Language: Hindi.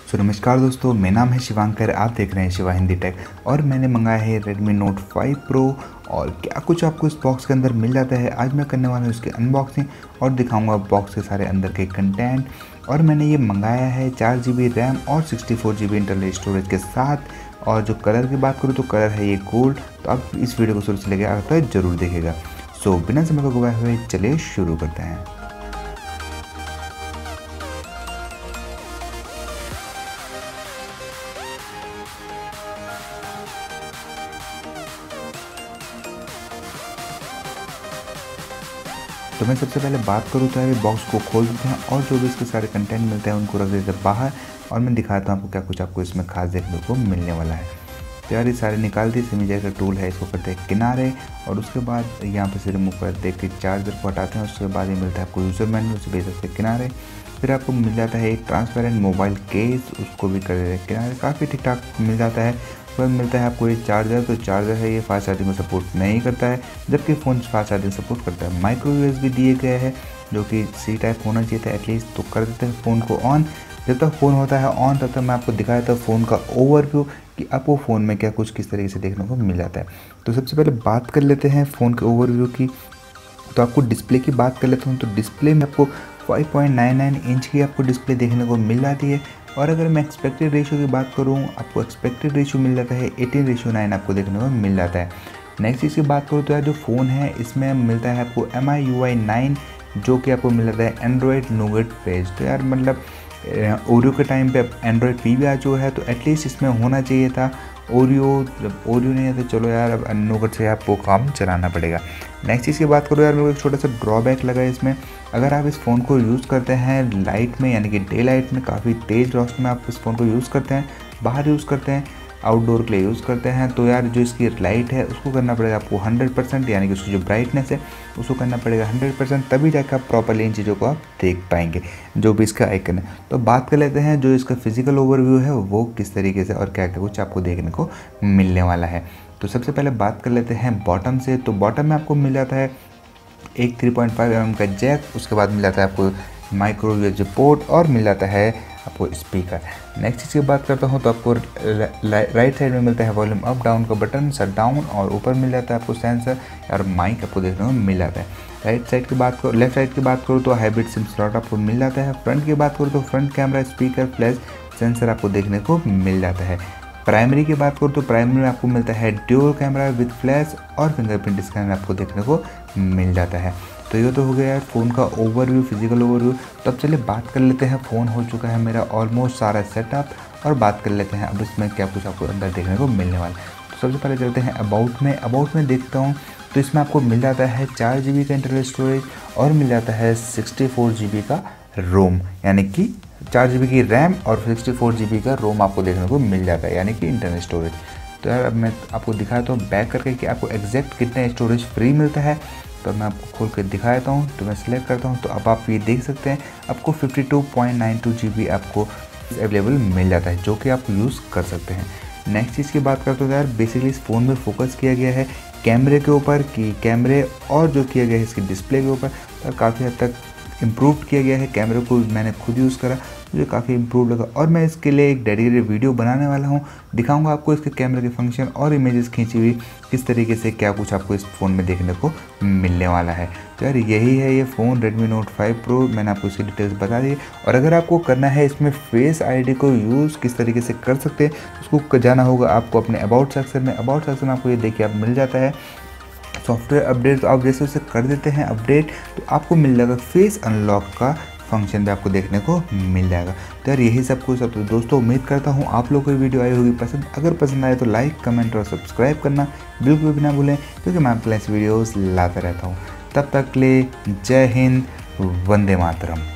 सो नमस्कार दोस्तों, मेरा नाम है शिवांकर। आप देख रहे हैं शिवा हिंदी टेक और मैंने मंगाया है Redmi Note 5 Pro। और क्या कुछ आपको इस बॉक्स के अंदर मिल जाता है, आज मैं करने वाला हूँ इसकी अनबॉक्सिंग और दिखाऊंगा बॉक्स के सारे अंदर के कंटेंट। और मैंने ये मंगाया है 4GB रैम और 64GB इंटरनल स्टोरेज के साथ। और जो कलर की बात करूँ तो कलर है ये गोल्ड। तो आप इस वीडियो को शुरू से लेकर आखिर तक जरूर देखिएगा। सो बिना समय को गवाए हुए चलिए शुरू करते हैं। तो मैं सबसे पहले बात करूँ तो यार बॉक्स को खोल देते हैं और जो भी इसके सारे कंटेंट मिलते हैं उनको रख देते हैं बाहर। और मैं दिखाता हूँ आपको क्या कुछ आपको इसमें खास देखने को मिलने वाला है। तो यार ये सारे निकाल दिए, सेमी का टूल है, इसको करते हैं किनारे। और उसके बाद यहाँ पे से रिमूव करते हैं कि चार्जर को हटाते हैं। उसके बाद ये मिलता है आपको यूज़र मैनुअल, उसे भेज सकते हैं किनारे। फिर आपको मिल जाता है एक ट्रांसपेरेंट मोबाइल केस, उसको भी कर देते हैं किनारे। काफ़ी ठीक ठाक मिल जाता है। फिर मिलता है आपको ये चार्जर। तो चार्जर है ये फास्ट चार्जिंग को सपोर्ट नहीं करता है, जबकि फ़ोन फास्ट चार्जिंग सपोर्ट करता है। माइक्रो USB दिए गए हैं जो कि C टाइप होना चाहिए था एटलीस्ट। तो कर देते हैं फ़ोन को ऑन। जब तक फ़ोन होता है ऑन तब तक मैं आपको दिखाया था फ़ोन का ओवरव्यू कि आपको फ़ोन में क्या कुछ किस तरीके से देखने को मिल जाता है। तो सबसे पहले बात कर लेते हैं फ़ोन के ओवरव्यू की। तो आपको डिस्प्ले की बात कर लेता हूँ। तो डिस्प्ले में आपको 5.99 इंच की आपको डिस्प्ले देखने को मिल जाती है। और अगर मैं एक्सपेक्टेड रेशियो की बात करूँ, आपको एक्सपेक्टेड रेशियो मिल जाता है 18:9 आपको देखने को मिल जाता है। नेक्स्ट चीज़ की बात करूँ तो यार जो फ़ोन है इसमें मिलता है आपको MIUI 9 जो कि आपको मिल जाता है एंड्रॉयड नोगेट पेज। तो यार मतलब ओरियो के टाइम पे एंड्रॉयड P भी आ चुका है, तो एटलीस्ट इसमें होना चाहिए था ओरियो। जब ओरियो नहीं है तो चलो यार अब नोगेट से आपको काम चलाना पड़ेगा। नेक्स्ट चीज़ की बात करो यार, मेरे को एक छोटा सा ड्रॉबैक लगा है इसमें। अगर आप इस फ़ोन को यूज़ करते हैं लाइट में, यानी कि डे लाइट में, काफ़ी तेज़ रोशनी में आप इस फ़ोन को यूज़ करते हैं, बाहर यूज़ करते हैं, आउटडोर के लिए यूज़ करते हैं, तो यार जो इसकी लाइट है उसको करना पड़ेगा आपको 100%, यानी कि उसकी जो ब्राइटनेस है उसको करना पड़ेगा 100%, तभी जाकर आप प्रॉपरली इन चीज़ों को आप देख पाएंगे जो भी इसका आइकन है। तो बात कर लेते हैं जो इसका फिजिकल ओवरव्यू है वो किस तरीके से और क्या क्या कुछ आपको देखने को मिलने वाला है। तो सबसे पहले बात कर लेते हैं बॉटम से। तो बॉटम में आपको मिल जाता है एक 3.5mm का जैक, उसके बाद मिल जाता है आपको माइक्रो USB पोर्ट और मिल जाता है आपको स्पीकर। नेक्स्ट चीज़ की बात करता हूँ तो आपको राइट साइड में मिलता है वॉल्यूम अप डाउन का बटन, शट डाउन, और ऊपर मिल जाता है आपको सेंसर और माइक आपको देखने को मिल जाता है। राइट साइड की बात करो, लेफ्ट साइड की बात करूँ तो हाइब्रिड सिम स्लॉट आपको मिल जाता है। फ्रंट की बात करूँ तो front camera, speaker, flash, sensor आपको देखने को मिल जाता है। प्राइमरी की बात करूँ तो प्राइमरी में आपको मिलता है ड्यूल कैमरा विद फ्लैश और फिंगरप्रिंट स्कैनर आपको देखने को मिल जाता है। तो ये तो हो गया यार फ़ोन का ओवरव्यू, फिजिकल ओवरव्यू। तो अब चलिए बात कर लेते हैं, फ़ोन हो चुका है मेरा ऑलमोस्ट सारा सेटअप, और बात कर लेते हैं अब इसमें क्या कुछ आपको अंदर देखने को मिलने वाला है। तो सबसे पहले चलते हैं अबाउट में देखता हूँ तो इसमें आपको मिल जाता है 4GB का इंटरनल स्टोरेज और मिल जाता है 64GB का रोम, यानी कि 4GB की रैम और 64GB का रोम आपको देखने को मिल जाता है, यानी कि इंटरनल स्टोरेज। तो यार अब मैं आपको दिखाता हूँ बैक करके कि आपको एग्जैक्ट कितना स्टोरेज फ्री मिलता है। तो मैं आपको खोल कर दिखाता हूँ। तो मैं सिलेक्ट करता हूँ तो अब आप ये देख सकते हैं आपको 52.92GB आपको अवेलेबल मिल जाता है, जो कि आप यूज़ कर सकते हैं। नेक्स्ट चीज़ की बात करते हो यार, बेसिकली इस फ़ोन में फोकस किया गया है कैमरे के ऊपर, कि कैमरे और जो किया गया है इसकी डिस्प्ले के ऊपर, तो काफ़ी हद तक इम्प्रूव किया गया है। कैमरे को मैंने खुद यूज़ करा, मुझे काफ़ी इम्प्रूव लगा और मैं इसके लिए एक डेडिकेटेड वीडियो बनाने वाला हूँ। दिखाऊंगा आपको इसके कैमरे के फंक्शन और इमेजेस खींची हुई किस तरीके से क्या कुछ आपको इस फ़ोन में देखने को मिलने वाला है। तो यार यही है ये फ़ोन Redmi Note 5 Pro, मैंने आपको इसकी डिटेल्स बता दी। और अगर आपको करना है इसमें फेस ID को यूज़ किस तरीके से कर सकते हैं, उसको जाना होगा आपको अपने अबाउट सेक्शन में। अबाउट सेक्शन में आपको ये देखिए आप मिल जाता है सॉफ्टवेयर अपडेट। तो आप जैसे उसे कर देते हैं अपडेट तो आपको मिल जाएगा फेस अनलॉक का फंक्शन भी आपको देखने को मिल जाएगा। तो यार यही सब कुछ। तो दोस्तों उम्मीद करता हूँ आप लोगों को ये वीडियो आई होगी पसंद। अगर पसंद आए तो लाइक, कमेंट और सब्सक्राइब करना बिल्कुल भी ना भूलें, क्योंकि मैं आपके लिए वीडियोस लाता रहता हूँ। तब तक के लिए जय हिंद, वंदे मातरम।